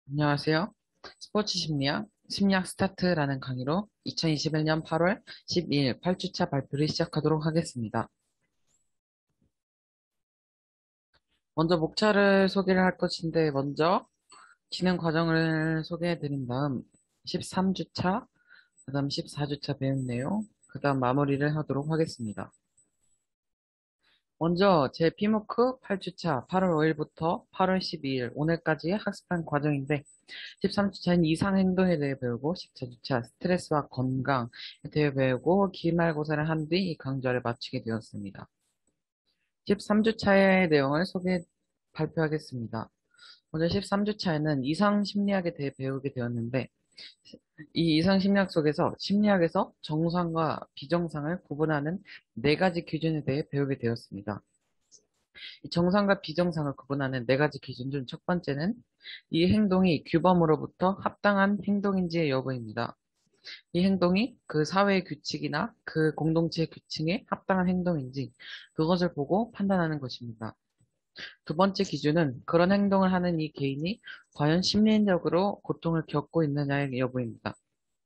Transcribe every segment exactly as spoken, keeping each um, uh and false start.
안녕하세요. 스포츠 심리학, 심리학 스타트라는 강의로 이천이십일 년 팔월 십이일 팔 주차 발표를 시작하도록 하겠습니다. 먼저 목차를 소개를 할 것인데, 먼저 진행 과정을 소개해 드린 다음 십삼 주차, 그 다음 십사 주차 배운 내용, 그 다음 마무리를 하도록 하겠습니다. 먼저 제 피모크 팔 주차 팔월 오일부터 팔월 십이일 오늘까지의 학습한 과정인데, 십삼 주차는 이상 행동에 대해 배우고, 십사 주차 스트레스와 건강에 대해 배우고, 기말고사를 한 뒤 이 강좌를 마치게 되었습니다. 십삼 주차의 내용을 소개, 발표하겠습니다. 먼저 십삼 주차에는 이상 심리학에 대해 배우게 되었는데, 이 이상 심리학 속에서 심리학에서 정상과 비정상을 구분하는 네 가지 기준에 대해 배우게 되었습니다. 이 정상과 비정상을 구분하는 네 가지 기준 중 첫 번째는 이 행동이 규범으로부터 합당한 행동인지의 여부입니다. 이 행동이 그 사회의 규칙이나 그 공동체의 규칙에 합당한 행동인지 그것을 보고 판단하는 것입니다. 두 번째 기준은 그런 행동을 하는 이 개인이 과연 심리적으로 고통을 겪고 있느냐의 여부입니다.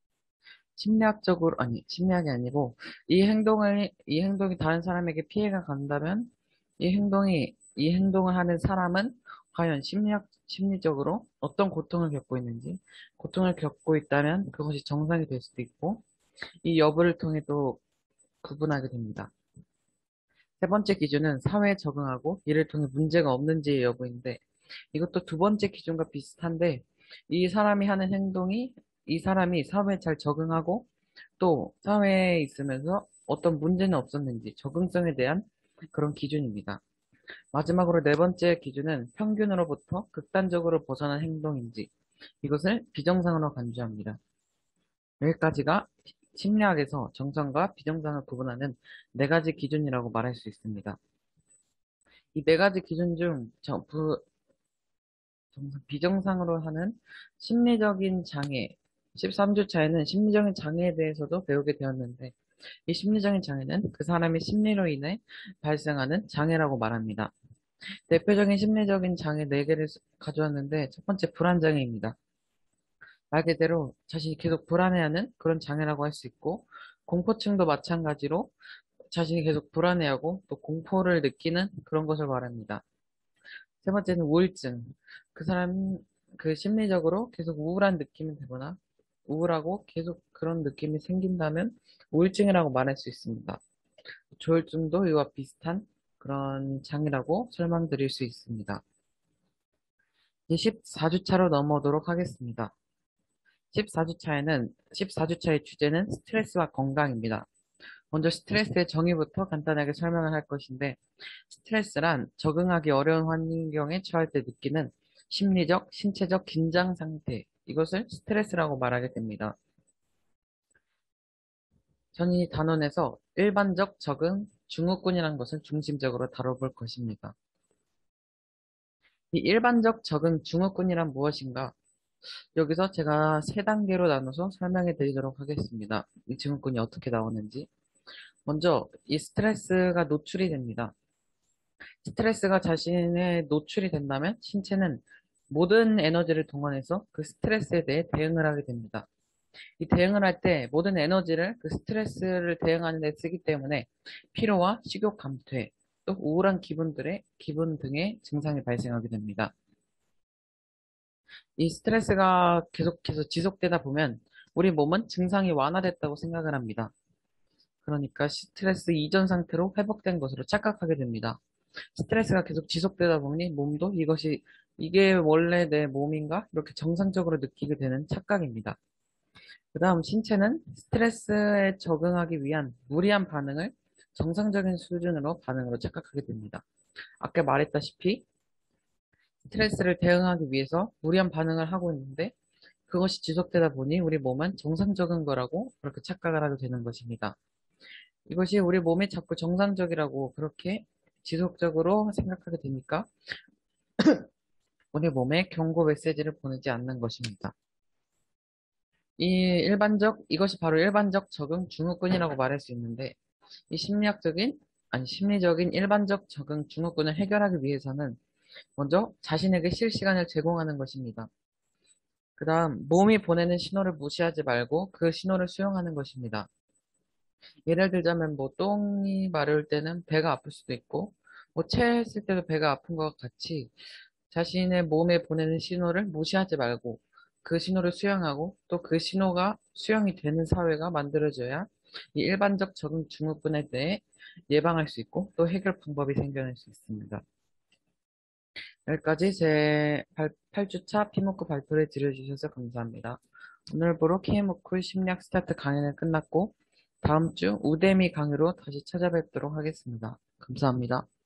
심리학적으로, 아니, 심리학이 아니고, 이 행동을, 이 행동이 다른 사람에게 피해가 간다면, 이 행동이, 이 행동을 하는 사람은 과연 심리학, 심리적으로 어떤 고통을 겪고 있는지, 고통을 겪고 있다면 그것이 정상이 될 수도 있고, 이 여부를 통해 또 구분하게 됩니다. 세 번째 기준은 사회에 적응하고 이를 통해 문제가 없는지의 여부인데, 이것도 두 번째 기준과 비슷한데, 이 사람이 하는 행동이 이 사람이 사회에 잘 적응하고 또 사회에 있으면서 어떤 문제는 없었는지 적응성에 대한 그런 기준입니다. 마지막으로 네 번째 기준은 평균으로부터 극단적으로 벗어난 행동인지 이것을 비정상으로 간주합니다. 여기까지가 심리학에서 정상과 비정상을 구분하는 네 가지 기준이라고 말할 수 있습니다. 이 네 가지 기준 중 정- 부- 정상- 비정상으로 하는 심리적인 장애, 십삼 주차에는 심리적인 장애에 대해서도 배우게 되었는데, 이 심리적인 장애는 그 사람의 심리로 인해 발생하는 장애라고 말합니다. 대표적인 심리적인 장애 네 개를 가져왔는데, 첫 번째 불안장애입니다. 말 그대로 자신이 계속 불안해하는 그런 장애라고 할 수 있고, 공포증도 마찬가지로 자신이 계속 불안해하고 또 공포를 느끼는 그런 것을 말합니다. 세 번째는 우울증. 그 사람, 그 심리적으로 계속 우울한 느낌이 들거나 우울하고 계속 그런 느낌이 생긴다면 우울증이라고 말할 수 있습니다. 조울증도 이와 비슷한 그런 장애라고 설명드릴 수 있습니다. 이제 십사 주차로 넘어오도록 하겠습니다. 십사 주차에는, 십사 주차의 주제는 스트레스와 건강입니다. 먼저 스트레스의 정의부터 간단하게 설명을 할 것인데, 스트레스란 적응하기 어려운 환경에 처할 때 느끼는 심리적, 신체적 긴장 상태, 이것을 스트레스라고 말하게 됩니다. 전 이 단원에서 일반적 적응, 증후군이라는 것을 중심적으로 다뤄볼 것입니다. 이 일반적 적응 증후군이란 무엇인가? 여기서 제가 세 단계로 나눠서 설명해 드리도록 하겠습니다. 이 증후군이 어떻게 나오는지. 먼저, 이 스트레스가 노출이 됩니다. 스트레스가 자신의 노출이 된다면 신체는 모든 에너지를 동원해서 그 스트레스에 대해 대응을 하게 됩니다. 이 대응을 할 때 모든 에너지를 그 스트레스를 대응하는 데 쓰기 때문에 피로와 식욕 감퇴, 또 우울한 기분들의 기분 등의 증상이 발생하게 됩니다. 이 스트레스가 계속해서 지속되다 보면 우리 몸은 증상이 완화됐다고 생각을 합니다. 그러니까 스트레스 이전 상태로 회복된 것으로 착각하게 됩니다. 스트레스가 계속 지속되다 보니 몸도 이것이 이게 원래 내 몸인가? 이렇게 정상적으로 느끼게 되는 착각입니다. 그 다음 신체는 스트레스에 적응하기 위한 무리한 반응을 정상적인 수준으로 반응으로 착각하게 됩니다. 아까 말했다시피 스트레스를 대응하기 위해서 무리한 반응을 하고 있는데 그것이 지속되다 보니 우리 몸은 정상적인 거라고 그렇게 착각을 하게 되는 것입니다. 이것이 우리 몸이 자꾸 정상적이라고 그렇게 지속적으로 생각하게 되니까 우리 몸에 경고 메시지를 보내지 않는 것입니다. 이 일반적, 이것이 바로 일반적 적응 증후군이라고 말할 수 있는데, 이 심리학적인, 아니, 심리적인 일반적 적응 증후군을 해결하기 위해서는 먼저 자신에게 쉴 시간을 제공하는 것입니다. 그 다음, 몸이 보내는 신호를 무시하지 말고 그 신호를 수용하는 것입니다. 예를 들자면 뭐 똥이 마려울 때는 배가 아플 수도 있고 뭐 체했을 때도 배가 아픈 것과 같이 자신의 몸에 보내는 신호를 무시하지 말고 그 신호를 수용하고 또 그 신호가 수용이 되는 사회가 만들어져야 이 일반적 적응 증후군에 대해 예방할 수 있고 또 해결 방법이 생겨날 수 있습니다. 여기까지 제 팔 주차 피모크 발표를 들어주셔서 감사합니다. 오늘부로 케이모쿨 심리학 스타트 강의는 끝났고 다음 주 우대미 강의로 다시 찾아뵙도록 하겠습니다. 감사합니다.